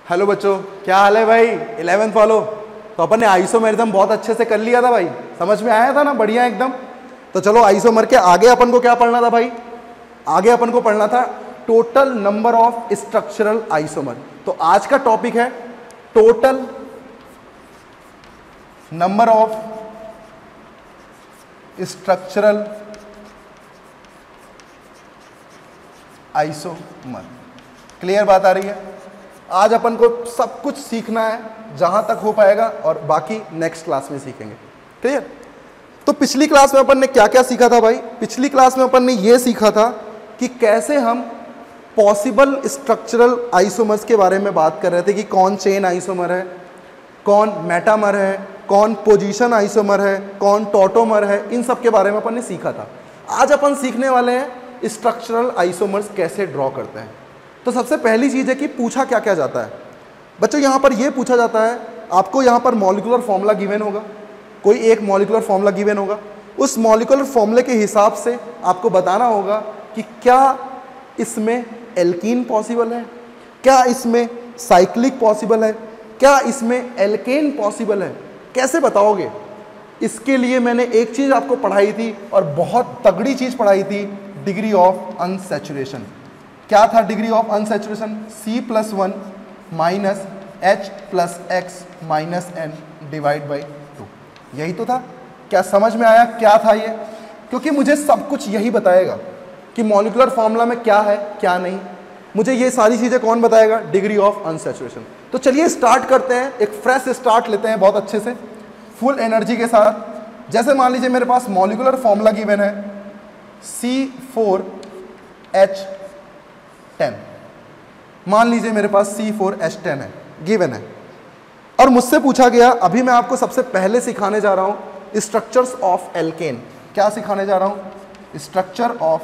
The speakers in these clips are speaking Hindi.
हेलो बच्चों, क्या हाल है भाई? 11th वालों, तो अपन ने आइसोमेरिज्म बहुत अच्छे से कर लिया था भाई, समझ में आया था ना? बढ़िया एकदम। तो चलो आइसोमर के आगे अपन को क्या पढ़ना था भाई? आगे अपन को पढ़ना था total number of structural isomer. तो आज का टॉपिक है total number of structural isomer. Clear बात आ रही है? आज अपन को सब कुछ सीखना है जहां तक हो पाएगा, और बाकी नेक्स्ट क्लास में सीखेंगे। क्लियर? तो पिछली क्लास में अपन ने क्या क्या सीखा था भाई? पिछली क्लास में अपन ने ये सीखा था कि कैसे हम पॉसिबल स्ट्रक्चरल आइसोमर्स के बारे में बात कर रहे थे कि कौन चेन आइसोमर है, कौन मेटामर है, कौन पोजीशन आइसोमर है, कौन टॉटोमर है। इन सब के बारे में अपन ने सीखा था। आज अपन सीखने वाले हैं स्ट्रक्चरल आइसोमर्स कैसे ड्रॉ करते हैं। तो सबसे पहली चीज़ है कि पूछा क्या क्या जाता है बच्चों। यहाँ पर ये पूछा जाता है, आपको यहाँ पर मॉलिक्यूलर फॉर्मूला गिवन होगा, कोई एक मॉलिक्यूलर फॉर्मूला गिवन होगा। उस मॉलिक्यूलर फॉर्मूले के हिसाब से आपको बताना होगा कि क्या इसमें एल्कीन पॉसिबल है, क्या इसमें साइक्लिक पॉसिबल है, क्या इसमें एल्केन पॉसिबल है। कैसे बताओगे? इसके लिए मैंने एक चीज़ आपको पढ़ाई थी और बहुत तगड़ी चीज़ पढ़ाई थी, डिग्री ऑफ अनसैचुरेशन। क्या था degree of unsaturation? C+1 minus H plus X minus n divide by 2। यही तो था। क्या समझ में आया क्या था ये? क्योंकि मुझे सब कुछ यही बताएगा कि मॉलिक्यूलर फॉर्मूला में क्या है क्या नहीं। मुझे ये सारी चीज़ें कौन बताएगा? Degree of unsaturation. तो चलिए स्टार्ट करते हैं, एक फ्रेश स्टार्ट लेते हैं बहुत अच्छे से, फुल एनर्जी के साथ। जैसे मान लीजिए मेरे पास मॉलिक्यूलर फॉर्मूला गिवन है C4H10। मान लीजिए मेरे पास C4H10 है, गिवन है, और मुझसे पूछा गया, अभी मैं आपको सबसे पहले सिखाने जा रहा हूं स्ट्रक्चर्स ऑफ एल्केन। क्या सिखाने जा रहा हूं? Structure of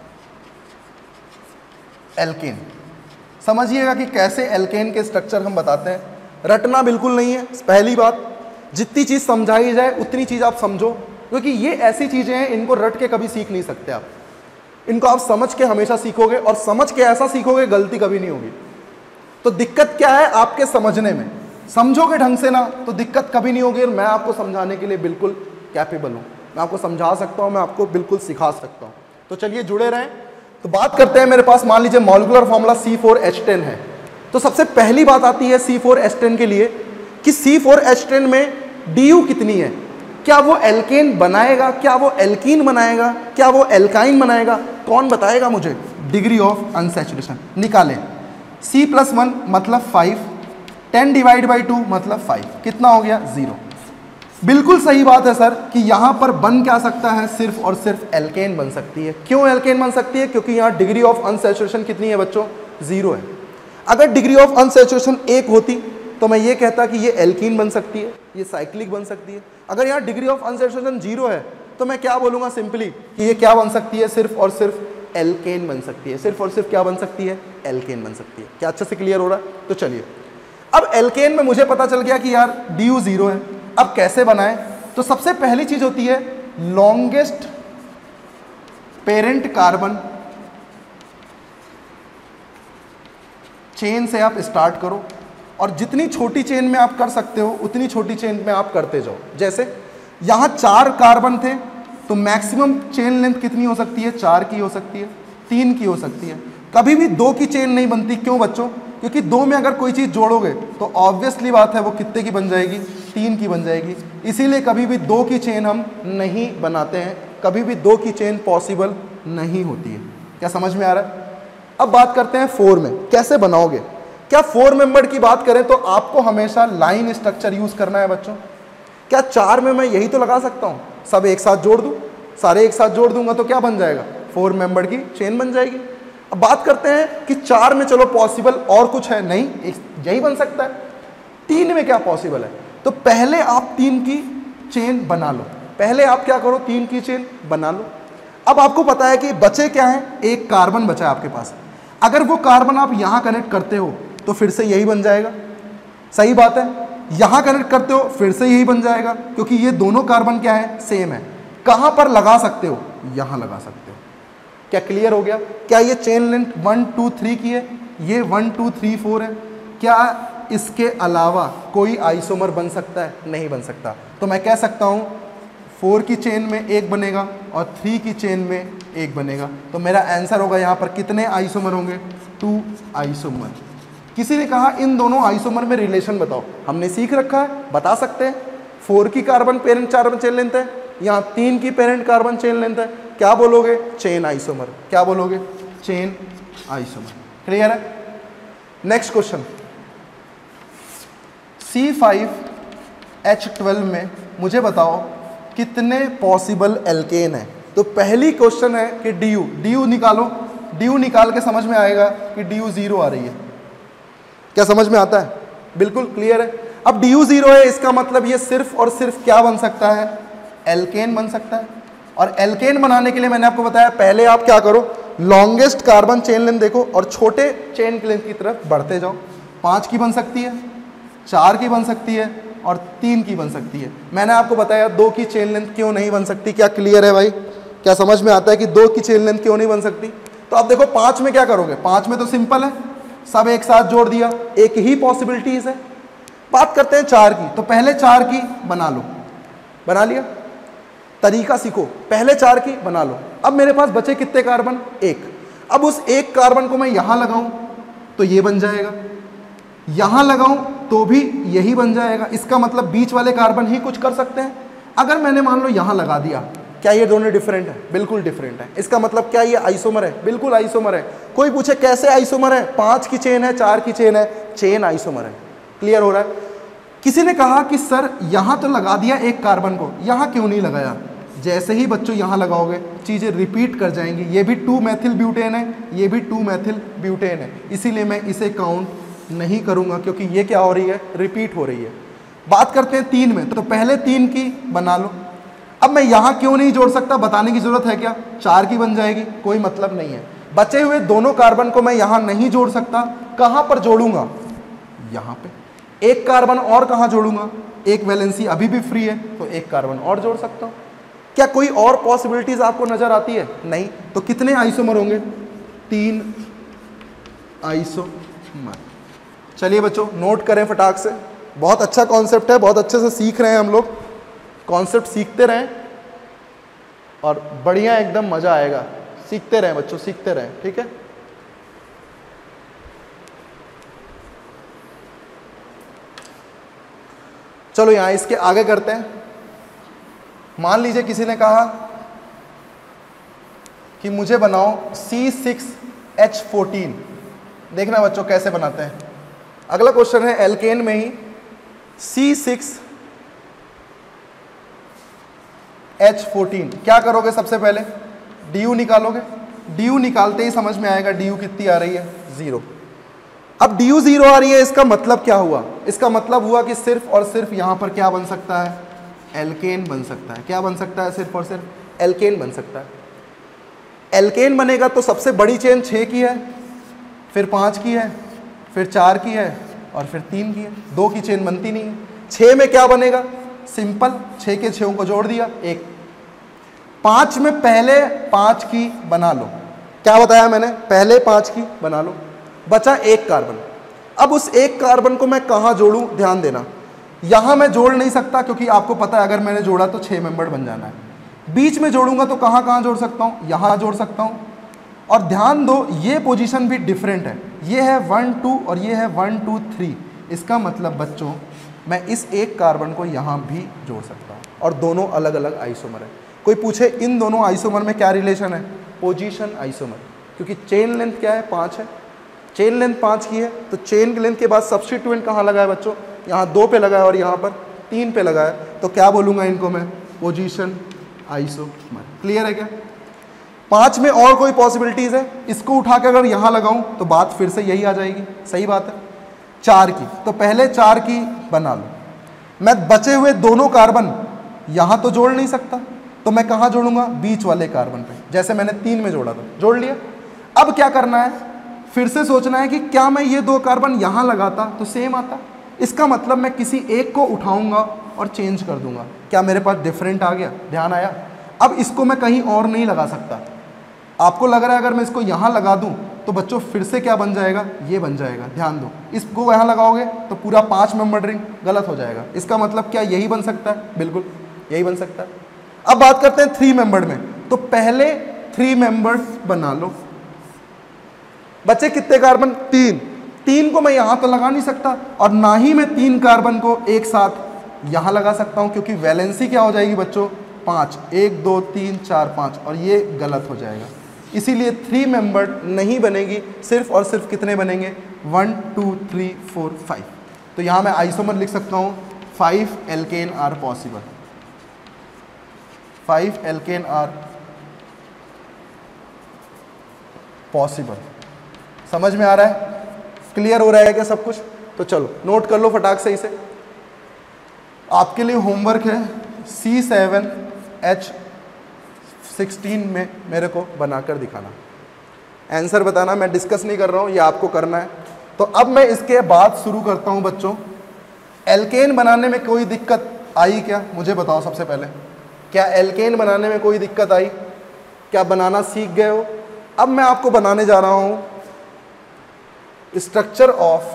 alkane. समझिएगा कि कैसे एल्केन के स्ट्रक्चर हम बताते हैं। रटना बिल्कुल नहीं है। पहली बात, जितनी चीज़ समझाई जाए उतनी चीज़ आप समझो, क्योंकि ये ऐसी चीज़ें हैं इनको रट के कभी सीख नहीं सकते आप। इनको आप समझ के हमेशा सीखोगे, और समझ के ऐसा सीखोगे गलती कभी नहीं होगी। तो दिक्कत क्या है? आपके समझने में। समझोगे ढंग से ना तो दिक्कत कभी नहीं होगी। मैं आपको समझाने के लिए बिल्कुल कैपेबल हूँ। मैं आपको समझा सकता हूँ, मैं आपको बिल्कुल सिखा सकता हूँ। तो चलिए जुड़े रहें। तो बात करते हैं, मेरे पास मान लीजिए मॉलिक्यूलर फॉर्मूला C4H10 है। तो सबसे पहली बात आती है C4H10 के लिए कि C4H10 में DU कितनी है। क्या वो एल्केन बनाएगा, क्या वो एल्कीन बनाएगा, क्या वो एल्काइन बनाएगा? कौन बताएगा मुझे? डिग्री ऑफ अनसैचुरेशन निकालें। C+1 मतलब 5, 10 डिवाइड बाई 2 मतलब 5, कितना हो गया? 0। बिल्कुल सही बात है सर कि यहाँ पर बन क्या सकता है? सिर्फ और सिर्फ एल्केन बन सकती है। क्यों एल्केन बन सकती है? क्योंकि यहाँ डिग्री ऑफ अनसैचुरेशन कितनी है बच्चों? 0 है। अगर डिग्री ऑफ अनसैचुरेशन 1 होती तो मैं ये कहता कि ये एल्कीन बन सकती है, ये साइक्लिक बन सकती है। अगर यहाँ डिग्री ऑफ अनसैचुरेशन 0 है तो मैं क्या बोलूँगा? सिंपली कि ये क्या बन सकती है? सिर्फ और सिर्फ एल्केन बन सकती है। सिर्फ और सिर्फ क्या बन सकती है? एल्केन बन सकती है। क्या अच्छे से क्लियर हो रहा है? तो चलिए, अब एल्केन में मुझे पता चल गया कि यार DU 0 है। अब कैसे बनाएं? तो सबसे पहली चीज होती है लॉन्गेस्ट पेरेंट कार्बन चेन से आप स्टार्ट करो, और जितनी छोटी चेन में आप कर सकते हो उतनी छोटी चेन में आप करते जाओ। जैसे यहाँ 4 कार्बन थे तो मैक्सिमम चेन लेंथ कितनी हो सकती है? 4 की हो सकती है, 3 की हो सकती है। कभी भी 2 की चेन नहीं बनती। क्यों बच्चों? क्योंकि 2 में अगर कोई चीज़ जोड़ोगे तो ऑब्वियसली बात है वो कितने की बन जाएगी? 3 की बन जाएगी। इसीलिए कभी भी 2 की चेन हम नहीं बनाते हैं, कभी भी 2 की चेन पॉसिबल नहीं होती है। क्या समझ में आ रहा है? अब बात करते हैं 4 में कैसे बनाओगे। क्या 4 मेंबर की बात करें तो आपको हमेशा लाइन स्ट्रक्चर यूज करना है बच्चों। क्या 4 में मैं यही तो लगा सकता हूँ, सब एक साथ जोड़ दूँ, सारे एक साथ जोड़ दूंगा तो क्या बन जाएगा? 4 मेंबर की चेन बन जाएगी। अब बात करते हैं कि 4 में चलो पॉसिबल और कुछ है नहीं, यही बन सकता है। 3 में क्या पॉसिबल है? तो पहले आप 3 की चेन बना लो। पहले आप क्या करो? 3 की चेन बना लो। अब आपको पता है कि बचे क्या है? एक कार्बन बचा है आपके पास। अगर वो कार्बन आप यहाँ कनेक्ट करते हो तो फिर से यही बन जाएगा। सही बात है। यहाँ कनेक्ट करते हो फिर से यही बन जाएगा, क्योंकि ये दोनों कार्बन क्या है? सेम है। कहाँ पर लगा सकते हो? यहाँ लगा सकते हो। क्या क्लियर हो गया? क्या ये चेन लेंथ 1 2 3 की है? ये 1 2 3 4 है। क्या इसके अलावा कोई आइसोमर बन सकता है? नहीं बन सकता। तो मैं कह सकता हूँ 4 की चेन में एक बनेगा और 3 की चेन में एक बनेगा। तो मेरा आंसर होगा यहाँ पर कितने आइसोमर होंगे? 2 आइसोमर। किसी ने कहा इन दोनों आइसोमर में रिलेशन बताओ। हमने सीख रखा है, बता सकते हैं। 4 की carbon parent carbon chain length है, यहाँ 3 की पेरेंट कार्बन चेन लेंथ है। क्या बोलोगे? Chain isomer. क्या बोलोगे? Chain isomer. क्लियर है? नेक्स्ट क्वेश्चन, C5H12 में मुझे बताओ कितने पॉसिबल एल्केन है। तो पहली क्वेश्चन है कि डी निकालो। डी निकाल के समझ में आएगा कि डी 0 आ रही है। क्या समझ में आता है? बिल्कुल क्लियर है। अब डी 0 है, इसका मतलब ये सिर्फ और सिर्फ क्या बन सकता है? एल्केन बन सकता है। और एल्केन बनाने के लिए मैंने आपको बताया, पहले आप क्या करो, लॉन्गेस्ट कार्बन चेन लेंथ देखो और छोटे चेन लेंथ की तरफ बढ़ते जाओ। 5 की बन सकती है, 4 की बन सकती है और 3 की बन सकती है। मैंने आपको बताया 2 की चेन लेंथ क्यों नहीं बन सकती। क्या क्लियर है भाई? क्या समझ में आता है कि 2 की चेन लेंथ क्यों नहीं बन सकती? तो अब देखो 5 में क्या करोगे? 5 में तो सिंपल है, सब एक साथ जोड़ दिया, एक ही पॉसिबिलिटीज है। बात करते हैं 4 की। तो पहले 4 की बना लो। बना लिया? तरीका सीखो, पहले 4 की बना लो। अब मेरे पास बचे कितने कार्बन? 1। अब उस एक कार्बन को मैं यहां लगाऊं तो ये बन जाएगा, यहां लगाऊं तो भी यही बन जाएगा। इसका मतलब बीच वाले कार्बन ही कुछ कर सकते हैं। अगर मैंने मान लो यहां लगा दिया, क्या ये दोनों डिफरेंट है? बिल्कुल डिफरेंट है। इसका मतलब क्या ये आइसोमर है? बिल्कुल आइसोमर है। कोई पूछे कैसे आइसोमर है? 5 की चेन है, 4 की चेन है, चेन आइसोमर है। क्लियर हो रहा है? किसी ने कहा कि सर यहां तो लगा दिया एक कार्बन को, यहां क्यों नहीं लगाया? जैसे ही बच्चों यहां लगाओगे चीजें रिपीट कर जाएंगी। ये भी 2 मेथिल ब्यूटेन है, ये भी 2 मेथिल ब्यूटेन है, इसीलिए मैं इसे काउंट नहीं करूंगा क्योंकि ये क्या हो रही है? रिपीट हो रही है। बात करते हैं 3 में। तो पहले 3 की बना लो। अब मैं यहां क्यों नहीं जोड़ सकता? बताने की जरूरत है क्या? 4 की बन जाएगी, कोई मतलब नहीं है। बचे हुए दोनों कार्बन को मैं यहां नहीं जोड़ सकता। कहां पर जोड़ूंगा? यहां पे। एक कार्बन और कहां जोड़ूंगा? एक वैलेंसी अभी भी फ्री है, तो एक कार्बन और जोड़ सकता हूं। क्या कोई और पॉसिबिलिटीज आपको नजर आती है? नहीं। तो कितने आइसोमर होंगे? 3 आइसोमर। चलिए बच्चों नोट करें फटाक से। बहुत अच्छा कॉन्सेप्ट है, बहुत अच्छे से सीख रहे हैं हम लोग। कॉन्सेप्ट सीखते रहें और बढ़िया एकदम मजा आएगा। सीखते रहें बच्चों, सीखते रहें, ठीक है। चलो यहां इसके आगे करते हैं। मान लीजिए किसी ने कहा कि मुझे बनाओ C6H14। देखना बच्चों कैसे बनाते हैं। अगला क्वेश्चन है एल्केन में ही, C6H14। क्या करोगे? सबसे पहले DU निकालोगे। DU निकालते ही समझ में आएगा DU कितनी आ रही है? 0। अब DU 0 आ रही है, इसका मतलब क्या हुआ? इसका मतलब हुआ कि सिर्फ और सिर्फ यहां पर क्या बन सकता है? एल्केन बन सकता है। क्या बन सकता है? सिर्फ और सिर्फ एल्केन बन सकता है। एल्केन बनेगा तो सबसे बड़ी चेन 6 की है, फिर 5 की है, फिर 4 की है और फिर 3 की है। 2 की चेन बनती नहीं है। 6 में क्या बनेगा? सिंपल, 6 के 6 को जोड़ दिया, 1। 5 में पहले 5 की बना लो। क्या बताया मैंने? पहले 5 की बना लो। बचा एक कार्बन। अब उस एक कार्बन को मैं कहां जोड़ूं? ध्यान देना, यहां मैं जोड़ नहीं सकता क्योंकि आपको पता है अगर मैंने जोड़ा तो 6 मेंबर बन जाना है। बीच में जोड़ूंगा तो कहां कहां जोड़ सकता हूं? यहां जोड़ सकता हूं। और ध्यान दो ये पोजीशन भी डिफरेंट है। ये है 1 2 और ये है 1 2 3। इसका मतलब बच्चों मैं इस एक कार्बन को यहां भी जोड़ सकता हूं और दोनों अलग अलग आइसोमर है। कोई पूछे इन दोनों आइसोमर में क्या रिलेशन है? पोजीशन आइसोमर, क्योंकि चेन लेंथ क्या है? 5 है। चेन लेंथ 5 की है तो चेन लेंथ के बाद सब्स्टिट्यूएंट कहाँ लगा है बच्चों? यहाँ 2 पे लगा है और यहाँ पर 3 पे लगा है। तो क्या बोलूँगा इनको मैं? Position isomer. क्लियर है क्या? 5 में और कोई पॉसिबिलिटीज़ है? इसको उठा के अगर यहाँ लगाऊं तो बात फिर से यही आ जाएगी। सही बात है। 4 की, तो पहले 4 की बना लो। मैं बचे हुए दोनों कार्बन यहाँ तो जोड़ नहीं सकता, तो मैं कहाँ जोड़ूंगा? बीच वाले कार्बन पे, जैसे मैंने 3 में जोड़ा था। जोड़ लिया। अब क्या करना है? फिर से सोचना है कि क्या मैं ये 2 कार्बन यहाँ लगाता तो सेम आता? इसका मतलब मैं किसी एक को उठाऊंगा और चेंज कर दूंगा। क्या मेरे पास डिफरेंट आ गया? ध्यान आया? अब इसको मैं कहीं और नहीं लगा सकता। आपको लग रहा है अगर मैं इसको यहाँ लगा दूं तो बच्चों फिर से क्या बन जाएगा, ये बन जाएगा। ध्यान दो, इसको यहाँ लगाओगे तो पूरा 5 मेंबर रिंग गलत हो जाएगा। इसका मतलब क्या यही बन सकता है, बिल्कुल यही बन सकता है। अब बात करते हैं 3 मेंबर्ड में, तो पहले 3 मेंबर्स बना लो। बच्चे कितने कार्बन, 3 को मैं यहां तो लगा नहीं सकता, और ना ही मैं 3 कार्बन को एक साथ यहां लगा सकता हूं, क्योंकि वैलेंसी क्या हो जाएगी बच्चों, 5, 1 2 3 4 5, और ये गलत हो जाएगा। इसीलिए 3 मेंबर्ड नहीं बनेगी, सिर्फ और सिर्फ कितने बनेंगे, 1 2 3 4 5। तो यहां मैं आइसोमर लिख सकता हूं 5 alkane are possible, 5 alkane are possible. समझ में आ रहा है, क्लियर हो रहा है क्या सब कुछ? तो चलो नोट कर लो फटाक से इसे। आपके लिए होमवर्क है C7H16 में मेरे को बनाकर दिखाना, आंसर बताना। मैं डिस्कस नहीं कर रहा हूँ, ये आपको करना है। तो अब मैं इसके बाद शुरू करता हूँ बच्चों। एल्केन बनाने में कोई दिक्कत आई क्या, मुझे बताओ सबसे पहले। क्या एल्केन बनाने में कोई दिक्कत आई? क्या बनाना सीख गए हो? अब मैं आपको बनाने जा रहा हूँ structure of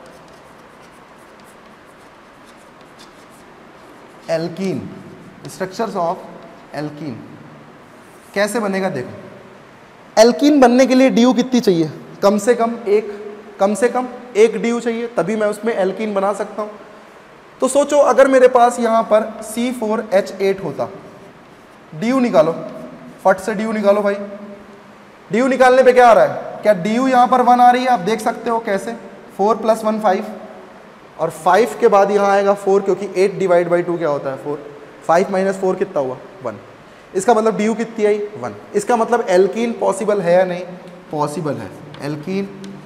alkene, structures of alkene. कैसे बनेगा देखो। एल्कीन बनने के लिए ड्यू कितनी चाहिए, कम से कम एक ड्यू चाहिए, तभी मैं उसमें एल्कीन बना सकता हूं। तो सोचो अगर मेरे पास यहां पर C4H8 होता, ड्यू निकालो, फट से ड्यू निकालो भाई। ड्यू निकालने पे क्या आ रहा है, क्या ड्यू यहां पर 1 आ रही है, आप देख सकते हो कैसे, 4 + 1 5, और 5 के बाद यहाँ आएगा 4, क्योंकि 8 डिवाइड बाई 2 क्या होता है 4, 5 - 4 कितना हुआ 1। इसका मतलब ड्यू कितनी आई 1। इसका मतलब एल्कीन पॉसिबल है या नहीं, पॉसिबल है, एल्कीन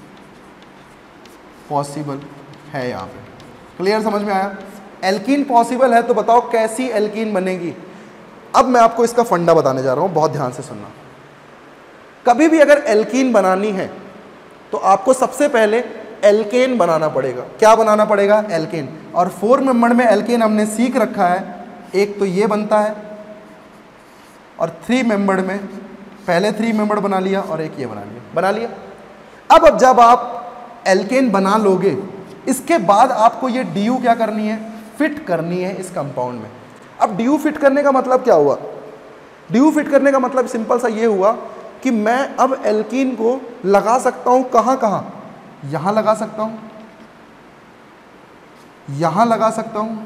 पॉसिबल है यहाँ पे। क्लियर, समझ में आया? एल्कीन पॉसिबल है, तो बताओ कैसी एल्कीन बनेगी। अब मैं आपको इसका फंडा बताने जा रहा हूँ, बहुत ध्यान से सुनना। कभी भी अगर एल्कीन बनानी है तो आपको सबसे पहले एल्केन बनाना पड़ेगा। क्या बनाना पड़ेगा, एल्केन। और 4 मेंबर में एल्केन हमने सीख रखा है, एक तो ये बनता है, और 3 मेंबर में पहले 3 मेंबर बना लिया और एक ये बना लिया। अब जब आप एल्केन बना लोगे, इसके बाद आपको ये ड्यू क्या करनी है, फिट करनी है इस कंपाउंड में। अब ड्यू फिट करने का मतलब क्या हुआ, ड्यू फिट करने का मतलब सिंपल सा ये हुआ कि मैं अब एल्कीन को लगा सकता हूं कहां कहां, यहां लगा सकता हूं, यहां लगा सकता हूं,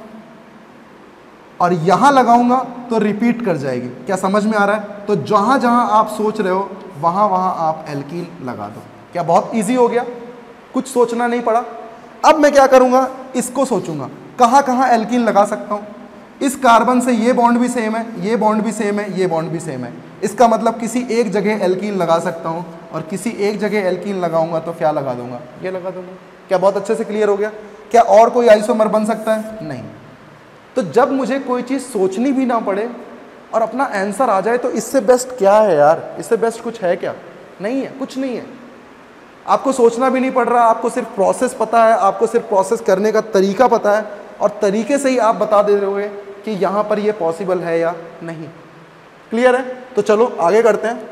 और यहां लगाऊंगा तो रिपीट कर जाएगी। क्या समझ में आ रहा है? तो जहां जहां आप सोच रहे हो वहां वहां आप एल्कीन लगा दो। क्या बहुत इजी हो गया, कुछ सोचना नहीं पड़ा। अब मैं क्या करूंगा, इसको सोचूंगा कहां कहां एल्कीन लगा सकता हूं। इस कार्बन से ये बॉन्ड भी सेम है, ये बॉन्ड भी सेम है, ये बॉन्ड भी सेम है। इसका मतलब किसी एक जगह एल्कीन लगा सकता हूं, और किसी एक जगह एल्कीन लगाऊंगा तो क्या लगा दूंगा, ये लगा दूंगा। क्या बहुत अच्छे से क्लियर हो गया? क्या और कोई आइसोमर बन सकता है? नहीं। तो जब मुझे कोई चीज़ सोचनी भी ना पड़े और अपना आंसर आ जाए, तो इससे बेस्ट क्या है यार, इससे बेस्ट कुछ है क्या? नहीं है, कुछ नहीं है। आपको सोचना भी नहीं पड़ रहा, आपको सिर्फ प्रोसेस पता है, आपको सिर्फ प्रोसेस करने का तरीका पता है, और तरीके से ही आप बता दे रहे हो कि यहाँ पर ये पॉसिबल है या नहीं। क्लियर है? तो चलो आगे करते हैं।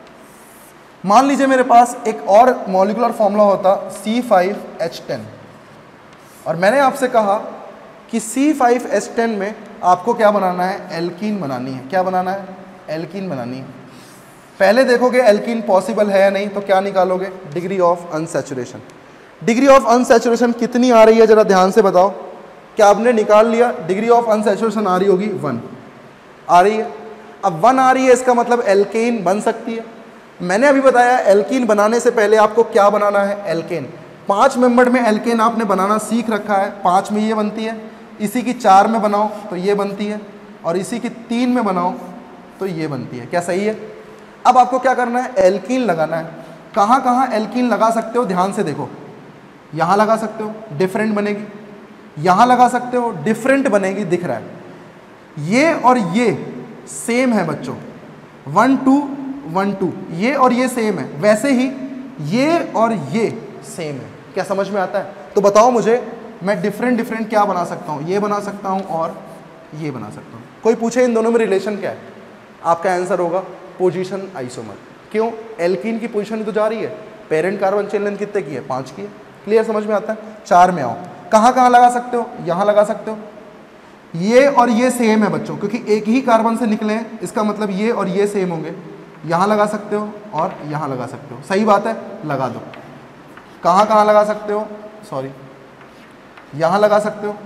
मान लीजिए मेरे पास एक और मॉलिक्यूलर फॉर्मूला होता C5H10, और मैंने आपसे कहा कि C5H10 में आपको क्या बनाना है, एल्कीन बनानी है। क्या बनाना है, एल्कीन बनानी है। पहले देखोगे एल्कीन पॉसिबल है या नहीं, तो क्या निकालोगे, degree of unsaturation. Degree of unsaturation कितनी आ रही है, जरा ध्यान से बताओ। क्या आपने निकाल लिया? डिग्री ऑफ अनसैचुरेशन आ रही होगी 1 आ रही है। अब 1 आ रही है, इसका मतलब एल्केन बन सकती है। मैंने अभी बताया एल्कीन बनाने से पहले आपको क्या बनाना है, एल्केन। 5 मेंबर में एल्केन आपने बनाना सीख रखा है। 5 में ये बनती है, इसी की 4 में बनाओ तो ये बनती है, और इसी की 3 में बनाओ तो ये बनती है। क्या सही है? अब आपको क्या करना है, एल्कीन लगाना है। कहाँ कहाँ एल्कीन लगा सकते हो, ध्यान से देखो। यहाँ लगा सकते हो, डिफरेंट बनेगी। यहाँ लगा सकते हो, डिफरेंट बनेगी, दिख रहा है। ये और ये सेम है बच्चों, 1 2 1 2, ये और ये सेम है। वैसे ही ये और ये सेम है। क्या समझ में आता है? तो बताओ मुझे, मैं डिफरेंट क्या बना सकता हूँ, ये बना सकता हूँ और ये बना सकता हूँ। कोई पूछे इन दोनों में रिलेशन क्या है, आपका आंसर होगा पोजीशन आइसोमर। क्यों? एल्कीन की पोजीशन तो जा रही है, पेरेंट कार्बन चेन लेंथ कितने की है? 5 की है। क्लियर, समझ में आता है? 4 में आओ, कहाँ कहाँ लगा सकते हो? यहाँ लगा सकते हो। ये और ये सेम है बच्चों, क्योंकि एक ही कार्बन से निकले हैं, इसका मतलब ये और ये सेम होंगे। यहाँ लगा सकते हो और यहाँ लगा सकते हो। सही बात है, लगा दो। कहाँ कहाँ लगा सकते हो? सॉरी, यहाँ लगा सकते हो,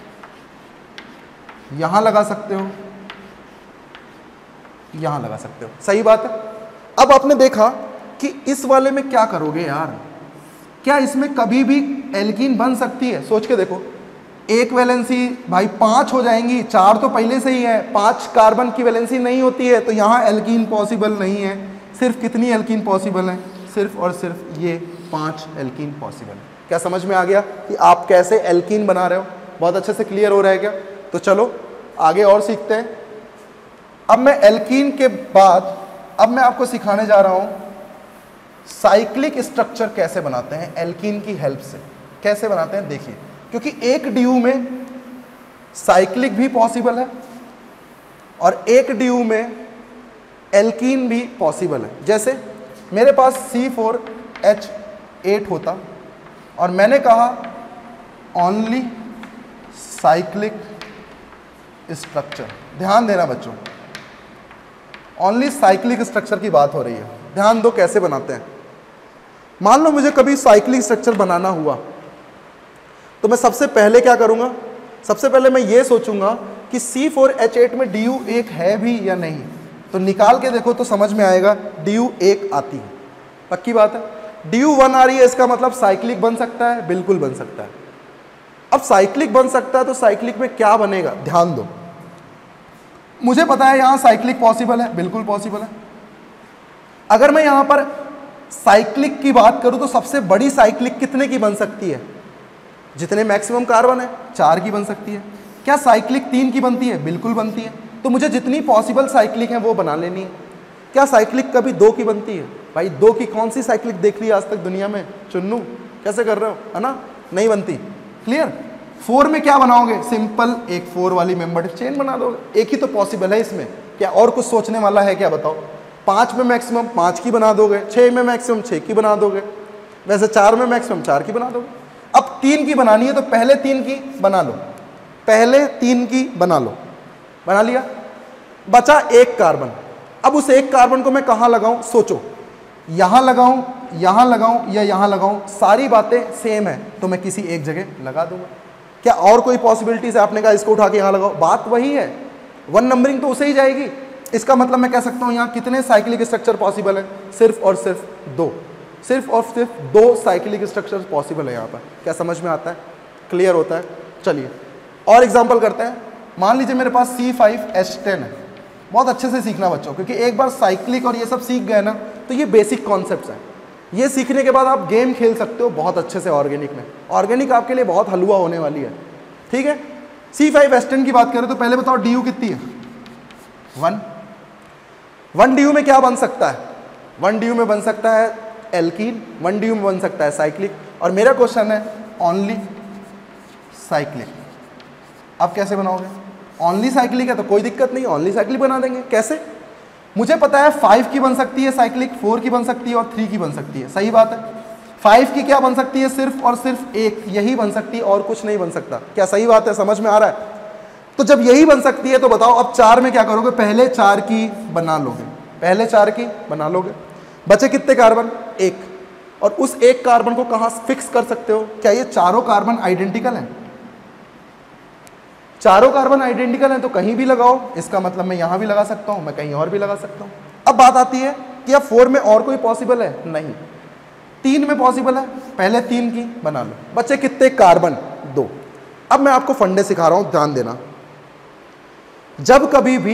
यहाँ लगा सकते हो, यहाँ लगा सकते हो। सही बात है। अब आपने देखा कि इस वाले में क्या करोगे यार, क्या इसमें कभी भी एल्कीन बन सकती है? सोच के देखो। एक वैलेंसी भाई 5 हो जाएंगी, 4 तो पहले से ही है, 5 कार्बन की वैलेंसी नहीं होती है, तो यहाँ एल्कीन पॉसिबल नहीं है। सिर्फ कितनी एल्कीन पॉसिबल है? सिर्फ और सिर्फ ये 5 एल्कीन पॉसिबल है। क्या समझ में आ गया कि आप कैसे एल्कीन बना रहे हो? बहुत अच्छे से क्लियर हो रहा है क्या? तो चलो आगे और सीखते हैं। अब मैं एल्कीन के बाद अब मैं आपको सिखाने जा रहा हूँ साइक्लिक स्ट्रक्चर कैसे बनाते हैं एल्कीन की हेल्प से। कैसे बनाते हैं देखिए, क्योंकि एक DU में साइक्लिक भी पॉसिबल है और एक DU में एल्कीन भी पॉसिबल है। जैसे मेरे पास C4H8 होता और मैंने कहा ओनली साइक्लिक स्ट्रक्चर। ध्यान देना बच्चों, ओनली साइक्लिक स्ट्रक्चर की बात हो रही है। ध्यान दो कैसे बनाते हैं। मान लो मुझे कभी साइक्लिक स्ट्रक्चर बनाना हुआ तो मैं सबसे पहले क्या करूंगा? सबसे पहले मैं ये सोचूंगा कि C4H8 में DU 1 है भी या नहीं। तो निकाल के देखो तो समझ में आएगा DU 1 आती है, पक्की बात है। DU 1 आ रही है, इसका मतलब साइक्लिक बन सकता है, बिल्कुल बन सकता है। अब साइक्लिक बन सकता है तो साइक्लिक में क्या बनेगा? ध्यान दो, मुझे पता है यहां साइक्लिक पॉसिबल है, बिल्कुल पॉसिबल है। अगर मैं यहां पर साइक्लिक की बात करूं तो सबसे बड़ी साइक्लिक कितने की बन सकती है? जितने मैक्सिमम कार्बन है 4 की बन सकती है। क्या साइक्लिक 3 की बनती है? बिल्कुल बनती है। तो मुझे जितनी पॉसिबल साइक्लिक है वो बना लेनी है। क्या साइक्लिक कभी 2 की बनती है? भाई 2 की कौन सी साइक्लिक देख ली आज तक दुनिया में? चुन्नू कैसे कर रहे हो, है ना? नहीं बनती। क्लियर। 4 में क्या बनाओगे? सिंपल एक 4 वाली मेंबर चेन बना दोगे। एक ही तो पॉसिबल है इसमें, क्या और कुछ सोचने वाला है क्या? बताओ। 5 में मैक्सिमम 5 की बना दोगे, 6 में मैक्सिमम 6 की बना दोगे, वैसे 4 में मैक्सिमम 4 की बना दोगे। अब 3 की बनानी है तो पहले 3 की बना लो, पहले 3 की बना लो। बना लिया, बचा 1 कार्बन। अब उस 1 कार्बन को मैं कहाँ लगाऊं? सोचो, यहां लगाऊं, यहां लगाऊं या यहां लगाऊं? सारी बातें सेम है तो मैं किसी एक जगह लगा दूंगा। क्या और कोई पॉसिबिलिटीज है? आपने कहा इसको उठा के यहां लगाओ, बात वही है। 1 नंबरिंग तो उसे ही जाएगी। इसका मतलब मैं कह सकता हूं यहां कितने साइक्लिक स्ट्रक्चर पॉसिबल है? सिर्फ और सिर्फ 2। सिर्फ और सिर्फ 2 साइक्लिक स्ट्रक्चर पॉसिबल है यहां पर। क्या समझ में आता है? क्लियर होता है? चलिए और एग्जांपल करते हैं। मान लीजिए मेरे पास C5H10 है। बहुत अच्छे से सीखना बच्चों, क्योंकि एक बार साइक्लिक और ये सब सीख गए ना तो ये बेसिक कॉन्सेप्ट्स हैं। ये सीखने के बाद आप गेम खेल सकते हो बहुत अच्छे से ऑर्गेनिक में। ऑर्गेनिक आपके लिए बहुत हलवा होने वाली है, ठीक है। C5H10 की बात करें तो पहले बताओ DU कितनी है? 1 DU में क्या बन सकता है? 1 DU में बन सकता है एल्कीन, 1 DU में बन सकता है साइक्लिक, और मेरा क्वेश्चन है ओनली साइक्लिक। अब कैसे बनाओगे? ओनली साइक्लिक है तो कोई दिक्कत नहीं, ओनली साइक्लिक बना देंगे। कैसे? मुझे पता है 5 की बन सकती है साइक्लिक, 4 की बन सकती है और 3 की बन सकती है। सही बात है। 5 की क्या बन सकती है? सिर्फ और सिर्फ 1 यही बन सकती है और कुछ नहीं बन सकता। क्या सही बात है? समझ में आ रहा है? तो जब यही बन सकती है तो बताओ अब 4 में क्या करोगे? पहले 4 की बना लोगे, पहले 4 की बना लोगे। बचे कितने कार्बन? 1। और उस 1 कार्बन को कहां फिक्स कर सकते हो? क्या ये चारों कार्बन आइडेंटिकल हैं? चारों कार्बन आइडेंटिकल हैं तो कहीं भी लगाओ, इसका मतलब मैं यहां भी लगा सकता हूं, मैं कहीं और भी लगा सकता हूं। अब बात आती है कि अब 4 में और कोई पॉसिबल है? नहीं। 3 में पॉसिबल है, पहले 3 की बना लो। बचे कितने कार्बन? 2। अब मैं आपको फंडे सिखा रहा हूं, ध्यान देना। जब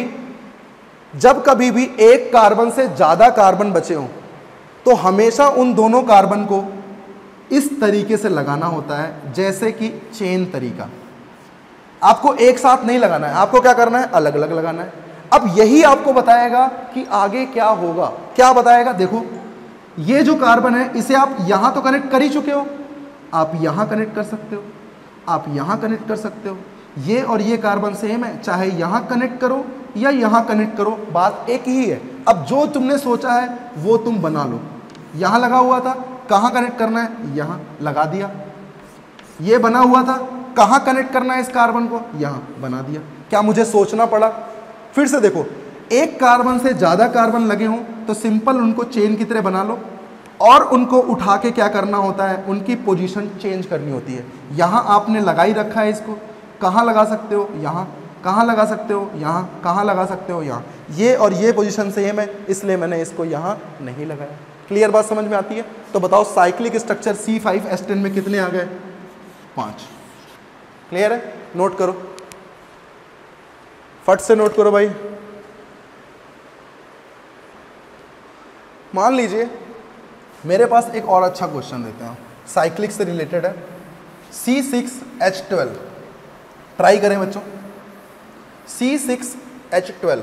कभी भी 1 कार्बन से ज्यादा कार्बन बचे हों तो हमेशा उन दोनों कार्बन को इस तरीके से लगाना होता है, जैसे कि चेन तरीका। आपको एक साथ नहीं लगाना है, आपको क्या करना है? अलग अलग लगाना है। अब यही आपको बताएगा कि आगे क्या होगा। क्या बताएगा? देखो, ये जो कार्बन है इसे आप यहां तो कनेक्ट कर ही चुके हो, आप यहां कनेक्ट कर सकते हो, आप यहां कनेक्ट कर सकते हो। ये और ये कार्बन सेम है, चाहे यहां कनेक्ट करो या यहां कनेक्ट करो, बात एक ही है। अब जो तुमने सोचा है वो तुम बना लो। यहां लगा हुआ था, कहाँ कनेक्ट करना है, यहाँ लगा दिया। ये बना हुआ था, कहाँ कनेक्ट करना है इस कार्बन को, यहाँ बना दिया। क्या मुझे सोचना पड़ा? फिर से देखो, एक कार्बन से ज़्यादा कार्बन लगे हों तो सिंपल उनको चेन की तरह बना लो, और उनको उठा के क्या करना होता है, उनकी पोजीशन चेंज करनी होती है। यहाँ आपने लगा ही रखा है इसको, कहाँ लगा सकते हो, यहाँ, कहाँ लगा सकते हो, यहाँ, कहाँ लगा सकते हो, यहाँ। ये और ये पोजीशन सेम है, इसलिए मैंने इसको यहाँ नहीं लगाया। क्लियर बात समझ में आती है? तो बताओ साइक्लिक स्ट्रक्चर C5H10 में कितने आ गए? 5। क्लियर है? नोट करो, फट से नोट करो भाई। मान लीजिए मेरे पास एक और अच्छा क्वेश्चन देते हैं, साइक्लिक से रिलेटेड है, C6H12। ट्राई करें बच्चों, C6H12।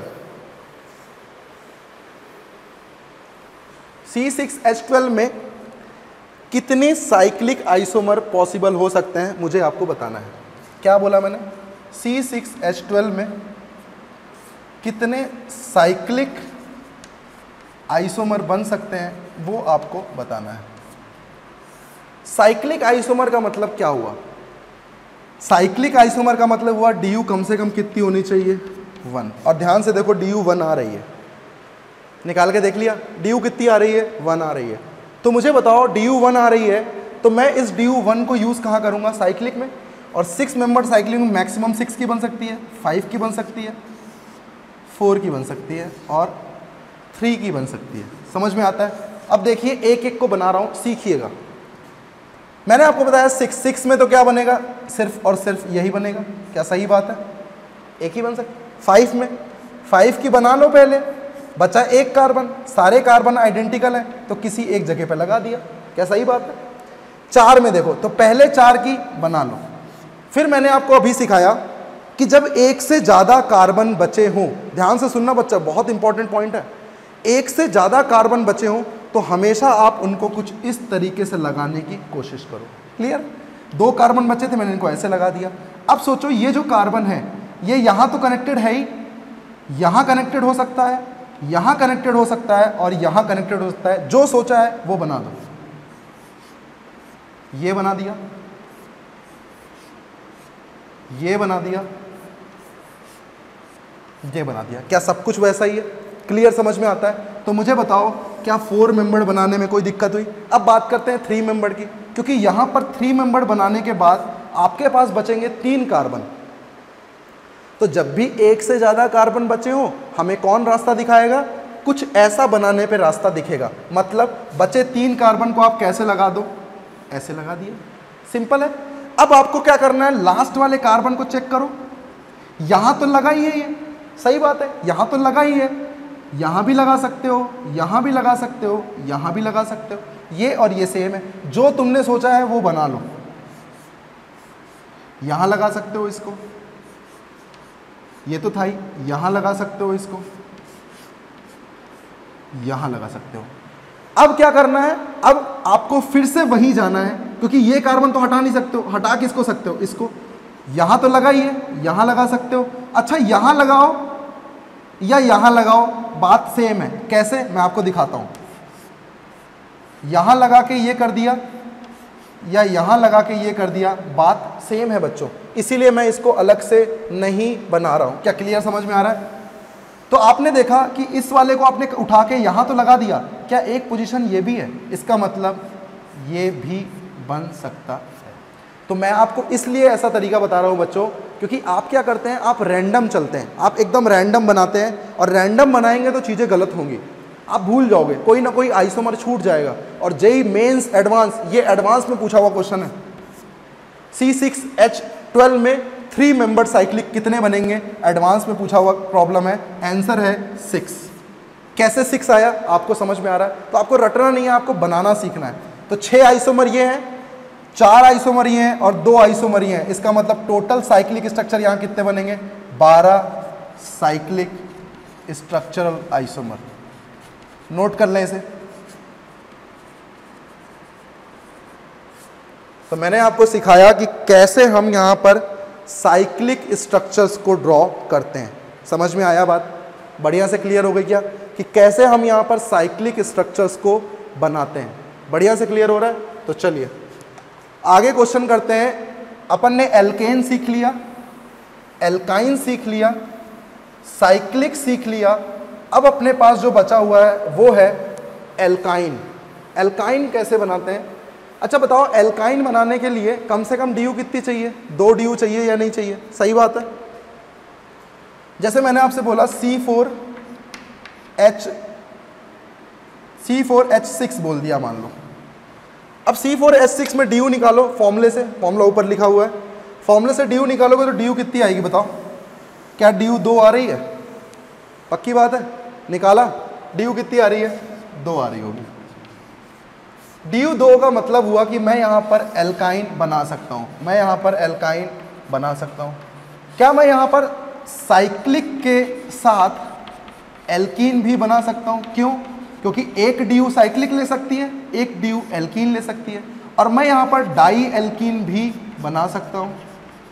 C6H12 में कितने साइक्लिक आइसोमर पॉसिबल हो सकते हैं, मुझे आपको बताना है। क्या बोला मैंने? C6H12 में कितने साइक्लिक आइसोमर बन सकते हैं वो आपको बताना है। साइक्लिक आइसोमर का मतलब क्या हुआ? साइक्लिक आइसोमर का मतलब हुआ DU कम से कम कितनी होनी चाहिए? 1। और ध्यान से देखो, DU 1 आ रही है, निकाल के देख लिया, DU कितनी आ रही है? 1 आ रही है। तो मुझे बताओ DU 1 आ रही है तो मैं इस DU 1 को यूज़ कहाँ करूँगा? साइक्लिक में। और 6 मेंबर साइक्लिक में मैक्सिमम 6 की बन सकती है, 5 की बन सकती है, 4 की बन सकती है और 3 की बन सकती है। समझ में आता है? अब देखिए, एक एक को बना रहा हूँ, सीखिएगा। मैंने आपको बताया 6 में तो क्या बनेगा? सिर्फ और सिर्फ यही बनेगा। क्या सही बात है? एक ही बन सकता। 5 में 5 की बना लो पहले, बचा एक कार्बन, सारे कार्बन आइडेंटिकल हैं तो किसी एक जगह पे लगा दिया। क्या सही बात है? 4 में देखो तो पहले 4 की बना लो। फिर मैंने आपको अभी सिखाया कि जब एक से ज़्यादा कार्बन बचे हों, ध्यान से सुनना बच्चा, बहुत इंपॉर्टेंट पॉइंट है। एक से ज़्यादा कार्बन बचे हों तो हमेशा आप उनको कुछ इस तरीके से लगाने की कोशिश करो। क्लियर? 2 कार्बन बचे थे, मैंने इनको ऐसे लगा दिया। अब सोचो, ये जो कार्बन है ये यहाँ तो कनेक्टेड है ही, यहाँ कनेक्टेड हो सकता है, यहाँ कनेक्टेड हो सकता है और यहाँ कनेक्टेड हो सकता है। जो सोचा है वो बना दो। ये बना दिया, ये बना दिया, ये बना दिया। क्या सब कुछ वैसा ही है? क्लियर समझ में आता है? तो मुझे बताओ, क्या 4 मेंबर बनाने में कोई दिक्कत हुई? अब बात करते हैं 3 मेंबर की, क्योंकि यहां पर 3 मेंबर बनाने के बाद आपके पास बचेंगे 3 कार्बन। तो जब भी एक से ज़्यादा कार्बन बचे हो, हमें कौन रास्ता दिखाएगा? कुछ ऐसा बनाने पे रास्ता दिखेगा। मतलब बचे 3 कार्बन को आप कैसे लगा दो? ऐसे लगा दिए, सिंपल है। अब आपको क्या करना है? लास्ट वाले कार्बन को चेक करो, यहां तो लगा ही है, ये सही बात है, यहां तो लगा ही है, यहां भी लगा सकते हो, यहां भी लगा सकते हो, यहां भी लगा सकते हो, ये और ये सेम है। जो तुमने सोचा है वो बना लो। यहां लगा सकते हो इसको, ये तो था ही, यहां लगा सकते हो इसको, यहां लगा सकते हो। अब क्या करना है? अब आपको फिर से वहीं जाना है, क्योंकि ये कार्बन तो हटा नहीं सकते हो। हटा किसको सकते हो? इसको। यहां तो लगा ही है, यहां लगा सकते हो। अच्छा, यहां लगाओ या यहां लगाओ, बात सेम है। कैसे? मैं आपको दिखाता हूं। यहां लगा के ये कर दिया या यहां लगा के ये कर दिया, बात सेम है बच्चों। इसीलिए मैं इसको अलग से नहीं बना रहा हूं। क्या क्लियर समझ में आ रहा है? तो आपने देखा कि इस वाले को आपने उठा के यहां तो लगा दिया, क्या एक पोजीशन ये भी है? इसका मतलब ये भी बन सकता है। तो मैं आपको इसलिए ऐसा तरीका बता रहा हूं बच्चों, क्योंकि आप क्या करते हैं? आप रैंडम चलते हैं, आप एकदम रैंडम बनाते हैं, और रैंडम बनाएंगे तो चीज़ें गलत होंगी, आप भूल जाओगे, कोई ना कोई आइसोमर छूट जाएगा। और जेईई मेंस एडवांस, ये एडवांस में पूछा हुआ क्वेश्चन है। C6H12 में 3 मेंबर साइक्लिक कितने बनेंगे? एडवांस में पूछा हुआ प्रॉब्लम है। आंसर है 6। कैसे 6 आया? आपको समझ में आ रहा है? तो आपको रटना नहीं है, आपको बनाना सीखना है। तो 6 आइसोमर ये हैं, 4 आइसोमर ये हैं और 2 आइसोमर ये हैं। इसका मतलब टोटल साइक्लिक स्ट्रक्चर यहाँ कितने बनेंगे? 12 साइक्लिक स्ट्रक्चरल आइसोमर। नोट कर लें इसे। तो मैंने आपको सिखाया कि कैसे हम यहाँ पर साइक्लिक स्ट्रक्चर्स को ड्रॉ करते हैं। समझ में आया बात? बढ़िया से क्लियर हो गई क्या कि कैसे हम यहाँ पर साइक्लिक स्ट्रक्चर्स को बनाते हैं? बढ़िया से क्लियर हो रहा है? तो चलिए आगे क्वेश्चन करते हैं। अपन ने एल्केन सीख लिया, एल्काइन सीख लिया, साइक्लिक सीख लिया। अब अपने पास जो बचा हुआ है वो है एल्काइन। एल्काइन कैसे बनाते हैं? अच्छा बताओ, एल्काइन बनाने के लिए कम से कम DU कितनी चाहिए? 2 DU चाहिए या नहीं चाहिए? सही बात है। जैसे मैंने आपसे बोला C4H6 बोल दिया मान लो। अब C4H6 में DU निकालो फॉर्मूले से, फॉर्मूला ऊपर लिखा हुआ है, फॉर्मूले से DU निकालोगे तो DU कितनी आएगी बताओ? क्या DU 2 आ रही है? पक्की बात है? निकाला, DU कितनी आ रही है? 2 आ रही होगी। DU 2 का मतलब हुआ कि मैं यहाँ पर एल्काइन बना सकता हूँ, मैं यहाँ पर एल्काइन बना सकता हूँ। क्या मैं यहाँ पर साइक्लिक के साथ एल्कीन भी बना सकता हूँ? क्यों? क्योंकि एक DU साइक्लिक ले सकती है, एक DU एल्कीन ले सकती है, और मैं यहाँ पर डाई एल्कीन भी बना सकता हूँ।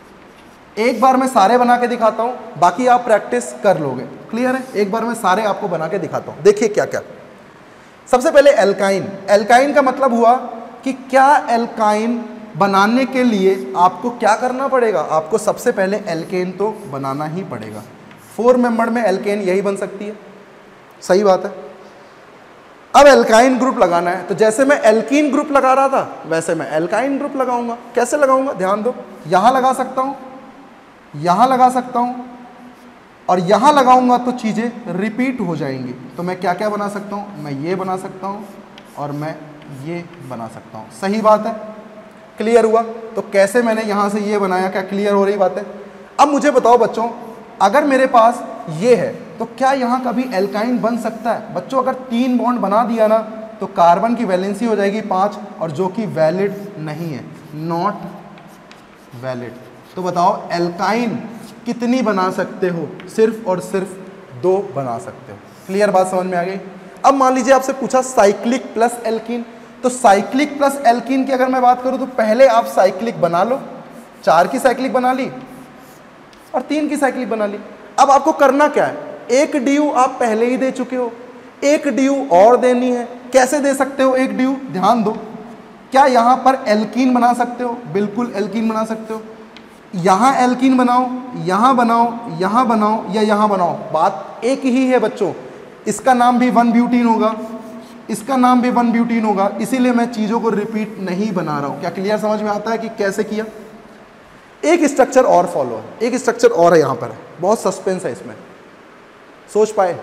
एक बार मैं सारे बना के दिखाता हूँ, बाकी आप प्रैक्टिस कर लोगे। क्लियर है? एक बार मैं सारे आपको बना के दिखाता हूँ, देखिए क्या क्या। सबसे पहले एल्काइन। एल्काइन का मतलब हुआ कि क्या एल्काइन बनाने के लिए आपको क्या करना पड़ेगा? आपको सबसे पहले एल्केन तो बनाना ही पड़ेगा। 4 मेंबर में एल्केन यही बन सकती है, सही बात है। अब एल्काइन ग्रुप लगाना है, तो जैसे मैं एल्कीन ग्रुप लगा रहा था वैसे मैं एल्काइन ग्रुप लगाऊंगा। कैसे लगाऊंगा? ध्यान दो, यहां लगा सकता हूं, यहां लगा सकता हूं, और यहां लगाऊंगा तो चीजें रिपीट हो जाएंगी। तो मैं क्या क्या बना सकता हूं? मैं ये बना सकता हूं और मैं ये बना सकता हूं। सही बात है? क्लियर हुआ? तो कैसे मैंने यहां से ये बनाया, क्या क्लियर हो रही बात है? अब मुझे बताओ बच्चों, अगर मेरे पास ये है तो क्या यहां कभी एल्काइन बन सकता है? बच्चों अगर 3 बॉन्ड बना दिया ना तो कार्बन की वैलेंसी हो जाएगी 5, और जो कि वैलिड नहीं है, नॉट वैलिड। तो बताओ एल्काइन कितनी बना सकते हो? सिर्फ और सिर्फ 2 बना सकते हो। क्लियर बात समझ में आ गई? अब मान लीजिए आपसे पूछा साइक्लिक प्लस एल्कीन, तो साइक्लिक प्लस एल्कीन की अगर मैं बात करूं तो पहले आप साइक्लिक बना लो, 4 की साइक्लिक बना ली और 3 की साइक्लिक बना ली। अब आपको करना क्या है? एक DU आप पहले ही दे चुके हो, एक DU और देनी है। कैसे दे सकते हो एक DU? ध्यान दो, क्या यहां पर एल्कीन बना सकते हो? बिल्कुल एल्कीन बना सकते हो। यहां एल्कीन बनाओ, यहां बनाओ, यहां बनाओ या यहां बनाओ, बात एक ही है बच्चों। इसका नाम भी 1 ब्यूटीन होगा, इसका नाम भी 1 ब्यूटीन होगा, इसीलिए मैं चीजों को रिपीट नहीं बना रहा हूं। क्या क्लियर समझ में आता है कि कैसे किया? एक स्ट्रक्चर और फॉलो है, एक स्ट्रक्चर और है, यहां पर है, बहुत सस्पेंस है इसमें, सोच पाए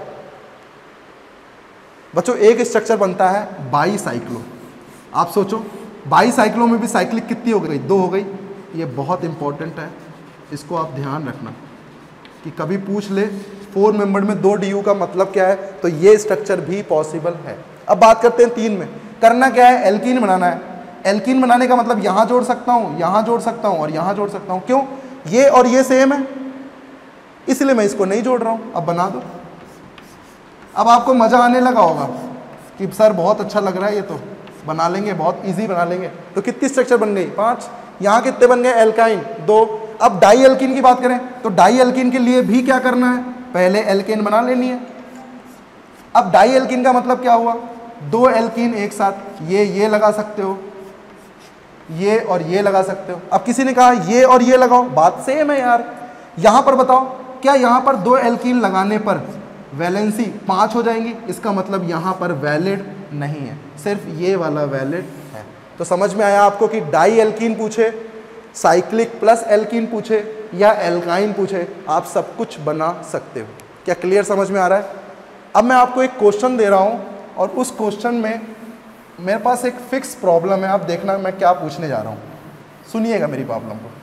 बच्चों? एक स्ट्रक्चर बनता है बाईसाइक्लो। आप सोचो, बाईसाइक्लो में भी साइक्लिक कितनी हो गई? 2 हो गई। ये बहुत इंपॉर्टेंट है, इसको आप ध्यान रखना कि कभी पूछ ले 4 मेंबर में 2 DU का मतलब क्या है, तो ये स्ट्रक्चर भी पॉसिबल है। अब बात करते हैं 3 में। करना क्या है? एल्कीन बनाना है। एल्कीन बनाने का मतलब यहां जोड़ सकता हूं, यहां जोड़ सकता हूं और यहां जोड़ सकता हूं। क्यों? ये और ये सेम है, इसलिए मैं इसको नहीं जोड़ रहा हूं। अब बना दो। अब आपको मजा आने लगा होगा कि सर बहुत अच्छा लग रहा है, ये तो बना लेंगे, बहुत इजी बना लेंगे। तो कितनी स्ट्रक्चर बन गई? 5। यहां कितने बन गए? एल्काइन 2। अब डाई एल्कीन की बात करें तो डाई एल्कीन के लिए भी क्या करना है? पहले एल्केन बना लेनी है। अब डाई एल्कीन का मतलब क्या हुआ? 2 एल्कीन एक साथ, ये लगा सकते हो, ये और ये लगा सकते हो। अब किसी ने कहा ये और ये लगाओ, बात सेम है यार। यहां पर बताओ, क्या यहां पर 2 एल्कीन लगाने पर वैलेंसी 5 हो जाएंगी? इसका मतलब यहां पर वैलिड नहीं है, सिर्फ ये वाला वैलिड है। तो समझ में आया आपको कि डाई एल्कीन पूछे, साइक्लिक प्लस एल्कीन पूछे या एल्काइन पूछे, आप सब कुछ बना सकते हो। क्या क्लियर समझ में आ रहा है? अब मैं आपको एक क्वेश्चन दे रहा हूं और उस क्वेश्चन में मेरे पास एक फिक्स प्रॉब्लम है। आप देखना मैं क्या पूछने जा रहा हूं, सुनिएगा मेरी प्रॉब्लम को।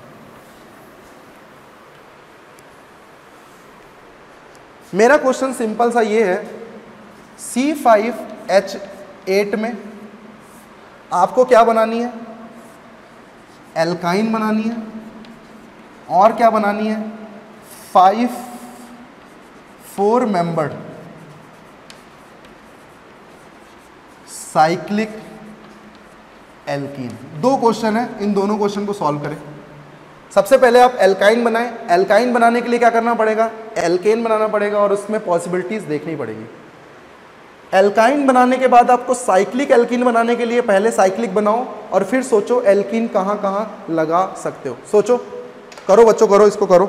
मेरा क्वेश्चन सिंपल सा ये है, C5H8 में आपको क्या बनानी है? एल्काइन बनानी है, और क्या बनानी है? 4 मेंबर्ड साइक्लिक एल्कीन। 2 क्वेश्चन है, इन दोनों क्वेश्चन को सॉल्व करें। सबसे पहले आप एल्काइन बनाएं। एल्काइन बनाने के लिए क्या करना पड़ेगा? एल्केन बनाना पड़ेगा और उसमें पॉसिबिलिटीज देखनी पड़ेगी। एल्काइन बनाने के बाद आपको साइक्लिक एल्कीन बनाने के लिए पहले साइक्लिक बनाओ और फिर सोचो एल्कीन कहाँ कहाँ लगा सकते हो। सोचो, करो बच्चों, करो, इसको करो।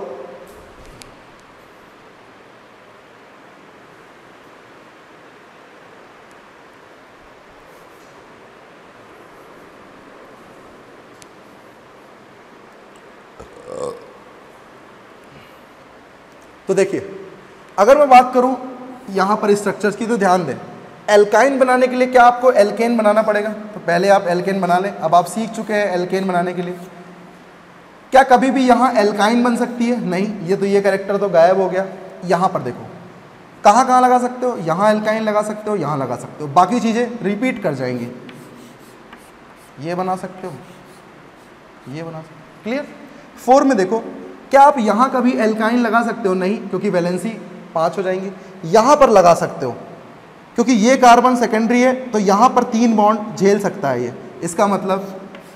तो देखिए, अगर मैं बात करूं यहां पर स्ट्रक्चर्स की, तो ध्यान दें, एल्काइन बनाने के लिए क्या आपको एल्केन बनाना पड़ेगा? तो पहले आप एल्केन बना लें। अब आप सीख चुके हैं एल्केन बनाने के लिए। क्या कभी भी यहां एल्काइन बन सकती है? नहीं, ये कैरेक्टर तो गायब हो गया। यहां पर देखो, कहां कहां लगा सकते हो? यहां एल्काइन लगा सकते हो, यहां लगा सकते हो, बाकी चीजें रिपीट कर जाएंगी। ये बना सकते हो, ये बना सकते हो। क्लियर? 4 में देखो, क्या आप यहां कभी एल्काइन लगा सकते हो? नहीं, क्योंकि वैलेंसी 5 हो जाएंगी। यहां पर लगा सकते हो, क्योंकि ये कार्बन सेकेंडरी है, तो यहां पर 3 बॉन्ड झेल सकता है ये, इसका मतलब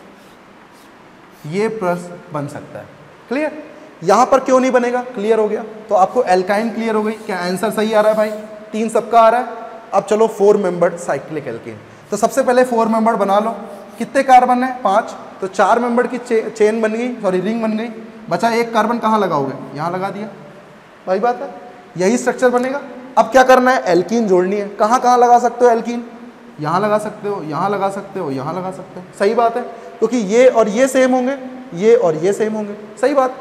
ये प्लस बन सकता है। क्लियर? यहां पर क्यों नहीं बनेगा? क्लियर हो गया। तो आपको एल्काइन क्लियर हो गई। क्या आंसर सही आ रहा है भाई? 3 सबका आ रहा है। अब चलो 4 मेंबर्ड साइक्लिक एल्केन। तो सबसे पहले 4 मेंबर्ड बना लो। कितने कार्बन है? 5। तो 4 मेंबर्ड की चेन बन गई, सॉरी रिंग बन गई। बचा एक कार्बन, कहाँ लगाओगे? यहाँ लगा दिया। वही बात है, यही स्ट्रक्चर बनेगा। अब क्या करना है? एल्कीन जोड़नी है। कहाँ कहाँ लगा सकते हो एल्कीन? यहाँ लगा सकते हो, यहाँ लगा सकते हो, यहाँ लगा सकते हो। सही बात है, क्योंकि ये और ये सेम होंगे, ये और ये सेम होंगे। सही बात,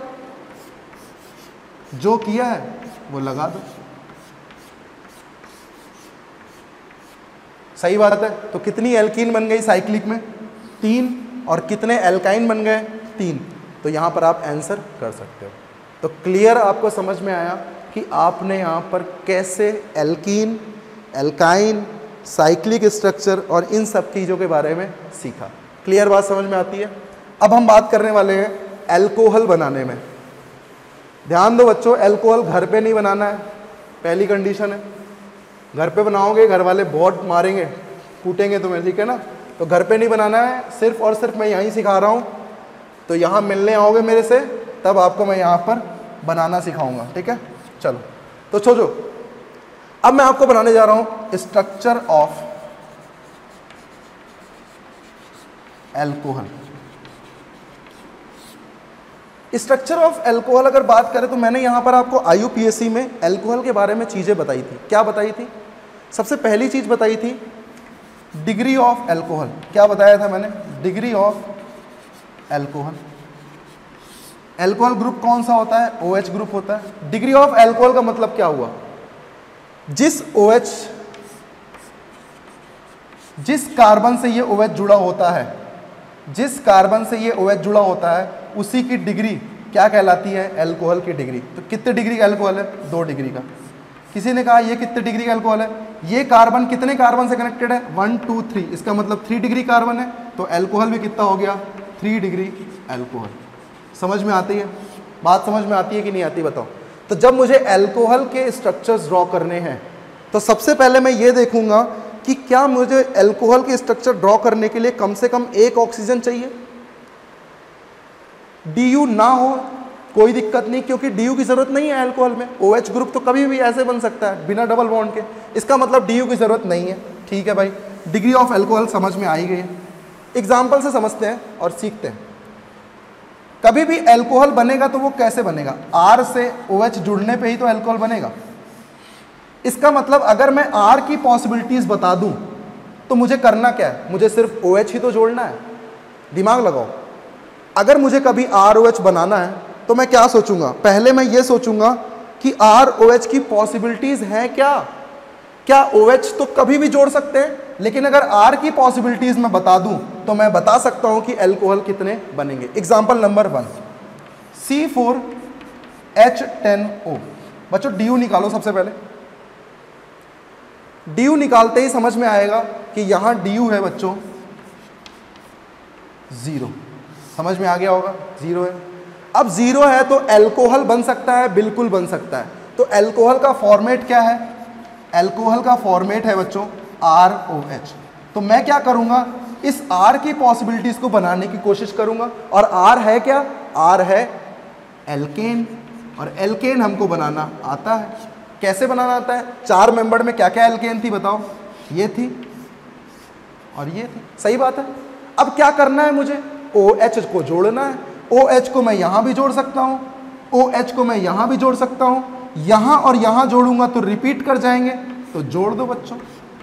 जो किया है वो लगा दो। सही बात है। तो कितनी एल्कीन बन गई साइक्लिक में? 3। और कितने एल्काइन बन गए? 3। तो यहाँ पर आप आंसर कर सकते हो। तो क्लियर आपको समझ में आया कि आपने यहाँ पर कैसे एल्कीन, एल्काइन, साइक्लिक स्ट्रक्चर और इन सब चीज़ों के बारे में सीखा। क्लियर बात समझ में आती है? अब हम बात करने वाले हैं एल्कोहल बनाने में। ध्यान दो बच्चों, एल्कोहल घर पे नहीं बनाना है, पहली कंडीशन है। घर पे बनाओगे घर वाले बहुत मारेंगे, कूटेंगे तुम्हें, ठीक है ना? तो घर पे नहीं बनाना है, सिर्फ और सिर्फ मैं यहीं सिखा रहा हूँ। तो यहाँ मिलने आओगे मेरे से, तब आपको मैं यहाँ पर बनाना सिखाऊंगा, ठीक है? चलो, तो सोचो, अब मैं आपको बनाने जा रहा हूँ structure of alcohol. Structure of alcohol अगर बात करें तो मैंने यहाँ पर आपको IUPAC में एल्कोहल के बारे में चीज़ें बताई थी। क्या बताई थी? सबसे पहली चीज़ बताई थी डिग्री ऑफ एल्कोहल। क्या बताया था मैंने? Degree of alcohol. एल्कोहल ग्रुप कौन सा होता है? OH ग्रुप होता है। डिग्री ऑफ एल्कोहल का मतलब क्या हुआ? जिस कार्बन से ये OH जुड़ा होता है, जिस कार्बन से ये OH जुड़ा होता है, उसी की डिग्री क्या कहलाती है? एल्कोहल की डिग्री। तो कितने डिग्री का एल्कोहल है? 2 डिग्री का। किसी ने कहा ये कितने डिग्री का एल्कोहल है? ये कार्बन कितने कार्बन से कनेक्टेड है? 1 2 3, इसका मतलब 3 डिग्री कार्बन है। तो एल्कोहल भी कितना हो गया? 3 डिग्री एल्कोहल। समझ में आती है बात? समझ में आती है कि नहीं आती बताओ? तो जब मुझे एल्कोहल के स्ट्रक्चर्स ड्रॉ करने हैं, तो सबसे पहले मैं ये देखूंगा कि क्या मुझे एल्कोहल के स्ट्रक्चर ड्रॉ करने के लिए कम से कम एक ऑक्सीजन चाहिए। DU ना हो कोई दिक्कत नहीं, क्योंकि DU की जरूरत नहीं है एल्कोहल में। OH ग्रुप तो कभी भी ऐसे बन सकता है बिना डबल बॉन्ड के, इसका मतलब DU की जरूरत नहीं है। ठीक है भाई, डिग्री ऑफ एल्कोहल समझ में आ ही गई है। एग्जाम्पल से समझते हैं और सीखते हैं। कभी भी एल्कोहल बनेगा तो वो कैसे बनेगा? R से OH जुड़ने पे ही तो एल्कोहल बनेगा। इसका मतलब अगर मैं R की पॉसिबिलिटीज बता दूं तो मुझे करना क्या है? मुझे सिर्फ OH ही तो जोड़ना है। दिमाग लगाओ, अगर मुझे कभी ROH बनाना है तो मैं क्या सोचूंगा? पहले मैं ये सोचूंगा कि ROH की पॉसिबिलिटीज हैं क्या? क्या OH तो कभी भी जोड़ सकते हैं, लेकिन अगर R की पॉसिबिलिटीज मैं बता दूं तो मैं बता सकता हूं कि एल्कोहल कितने बनेंगे। Example number 1, C4H10O। बच्चों DU निकालो। सबसे पहले DU निकालते ही समझ में आएगा कि यहां DU है बच्चों 0। समझ में आ गया होगा? 0 है। अब 0 है तो एल्कोहल बन सकता है? बिल्कुल बन सकता है। तो एल्कोहल का फॉर्मेट क्या है? एल्कोहल का फॉर्मेट है बच्चों ROH। तो मैं क्या करूंगा? इस R की पॉसिबिलिटीज को बनाने की कोशिश करूंगा। और R है क्या? R है एल्केन, और एल्केन हमको बनाना आता है। कैसे बनाना आता है? 4 मेंबर में क्या क्या एल्केन थी बताओ? ये थी और ये थी, सही बात है। अब क्या करना है मुझे, OH को जोड़ना है। OH को मैं यहां भी जोड़ सकता हूं, OH को मैं यहां भी जोड़ सकता हूं, यहां और यहां जोड़ूंगा तो रिपीट कर जाएंगे, तो जोड़ दो बच्चों।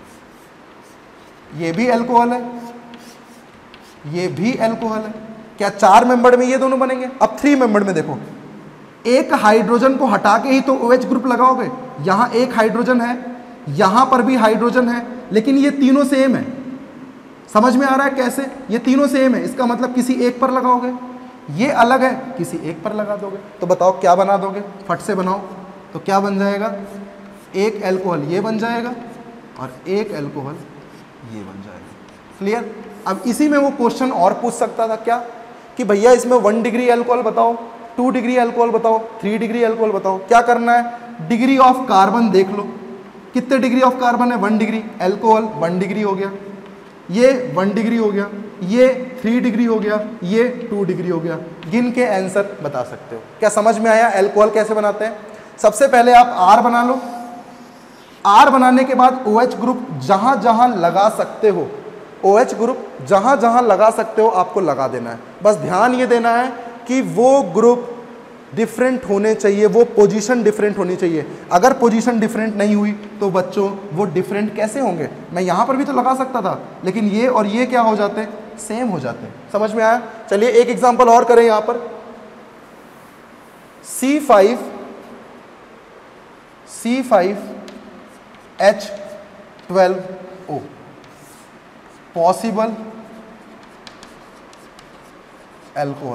ये भी अल्कोहल है, ये भी अल्कोहल है। क्या 4 मेंबर में ये दोनों बनेंगे? अब 3 मेंबर में देखो, एक हाइड्रोजन को हटा के ही तो OH ग्रुप लगाओगे। यहां एक हाइड्रोजन है, यहां पर भी हाइड्रोजन है, लेकिन ये तीनों सेम है। समझ में आ रहा है कैसे? ये तीनों सेम है, इसका मतलब किसी एक पर लगाओगे। ये अलग है, किसी एक पर लगा दोगे। तो बताओ क्या बना दोगे, फट से बनाओ। तो क्या बन जाएगा, एक अल्कोहल ये बन जाएगा और एक अल्कोहल ये बन जाएगा। क्लियर? अब इसी में वो क्वेश्चन और पूछ सकता था क्या, कि भैया इसमें 1 डिग्री अल्कोहल बताओ, 2 डिग्री अल्कोहल बताओ, 3 डिग्री अल्कोहल बताओ। क्या करना है, डिग्री ऑफ कार्बन देख लो, कितने डिग्री ऑफ कार्बन है, 1 डिग्री। अल्कोहल 1 डिग्री हो गया, ये 1 डिग्री हो गया, ये 3 डिग्री हो गया, ये 2 डिग्री हो गया। गिन के आंसर बता सकते हो। क्या समझ में आया अल्कोहल कैसे बनाते हैं? सबसे पहले आप R बना लो। R बनाने के बाद OH ग्रुप जहां जहां लगा सकते हो, OH ग्रुप जहां जहां लगा सकते हो आपको लगा देना है। बस ध्यान ये देना है कि वो ग्रुप डिफरेंट होने चाहिए, वो पोजीशन डिफरेंट होनी चाहिए। अगर पोजीशन डिफरेंट नहीं हुई तो बच्चों वो डिफरेंट कैसे होंगे? मैं यहां पर भी तो लगा सकता था, लेकिन ये और ये क्या हो जाते, सेम हो जाते। समझ में आया? चलिए एक एग्जांपल और करें यहां पर। C5H12O possible alcohol.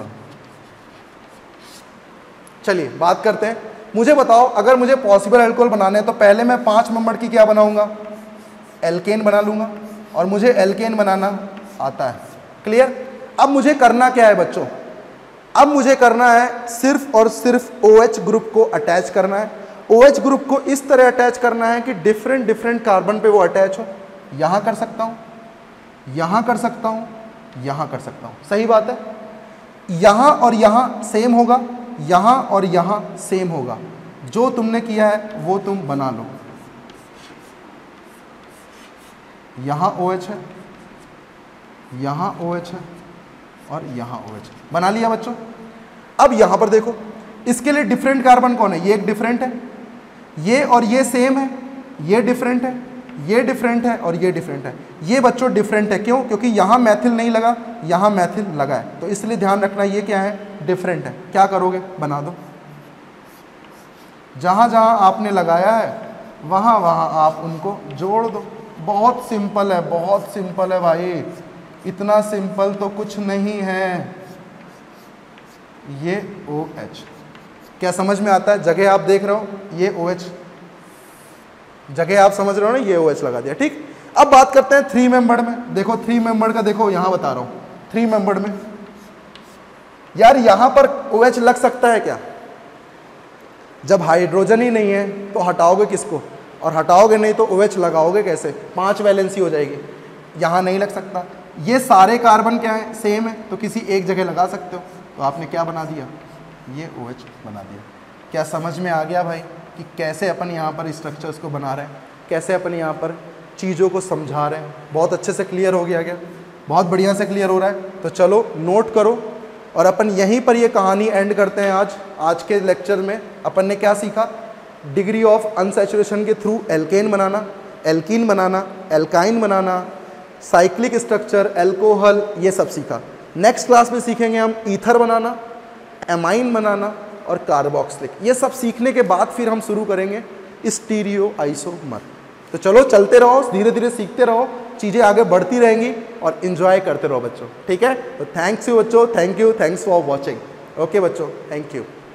चलिए बात करते हैं। मुझे बताओ, अगर मुझे पॉसिबल अल्कोहल बनाने हैं तो पहले मैं 5 मेंबर की क्या बनाऊंगा, एल्केन बना लूंगा, और मुझे एल्केन बनाना आता है। क्लियर? अब मुझे करना क्या है बच्चों, अब मुझे करना है सिर्फ और सिर्फ OH ग्रुप को अटैच करना है। OH ग्रुप को इस तरह अटैच करना है कि डिफरेंट डिफरेंट कार्बन पे वो अटैच हो। यहां कर सकता हूं, यहां कर सकता हूं, यहां कर सकता हूं। सही बात है? यहां और यहां सेम होगा, यहां और यहां सेम होगा। जो तुमने किया है वो तुम बना लो। यहां OH है, यहां OH है और यहां OH है। बना लिया बच्चों? अब यहां पर देखो, इसके लिए डिफरेंट कार्बन कौन है, ये एक डिफरेंट है, ये और ये सेम है, ये डिफरेंट है, ये डिफरेंट है और ये डिफरेंट है। ये बच्चों डिफरेंट है, क्यों? क्योंकि यहां मैथिल नहीं लगा, यहां मैथिल लगा है, तो इसलिए ध्यान रखना ये क्या है, डिफरेंट है। क्या करोगे, बना दो। जहां जहां आपने लगाया है वहां वहां आप उनको जोड़ दो। बहुत सिंपल है, बहुत सिंपल है भाई, इतना सिंपल तो कुछ नहीं है। ये OH, क्या समझ में आता है? जगह आप देख रहे हो, ये OH, जगह आप समझ रहे हो ना, ये OH लगा दिया। ठीक, अब बात करते हैं 3 मेंबर में। देखो 3 मेंबर का, देखो यहां बता रहा हूं 3 मेंबर में। यार यहां पर OH लग सकता है क्या? जब हाइड्रोजन ही नहीं है तो हटाओगे किसको, और हटाओगे नहीं तो OH लगाओगे कैसे? 5 वैलेंसी हो जाएगी। यहां नहीं लग सकता। ये सारे कार्बन क्या है, सेम है, तो किसी एक जगह लगा सकते हो। तो आपने क्या बना दिया, ये OH बना दिया। क्या समझ में आ गया भाई कि कैसे अपन यहाँ पर स्ट्रक्चर्स को बना रहे हैं, कैसे अपन यहाँ पर चीज़ों को समझा रहे हैं? बहुत अच्छे से क्लियर हो गया क्या? बहुत बढ़िया से क्लियर हो रहा है। तो चलो नोट करो, और अपन यहीं पर ये कहानी एंड करते हैं। आज के लेक्चर में अपन ने क्या सीखा, डिग्री ऑफ अनसैचुरेशन के थ्रू एल्केन बनाना, एल्कीन बनाना, एल्काइन बनाना, साइक्लिक स्ट्रक्चर, एल्कोहल, ये सब सीखा। नेक्स्ट क्लास में सीखेंगे हम ईथर बनाना, एमाइन बनाना और कार्बोक्सिलिक। ये सब सीखने के बाद फिर हम शुरू करेंगे स्टीरियो आइसोमर। तो चलो चलते रहो, धीरे धीरे सीखते रहो, चीज़ें आगे बढ़ती रहेंगी और इन्जॉय करते रहो बच्चों। ठीक है? तो थैंक्स यू बच्चों, thank you, thanks for watching. Okay बच्चों, थैंक यू।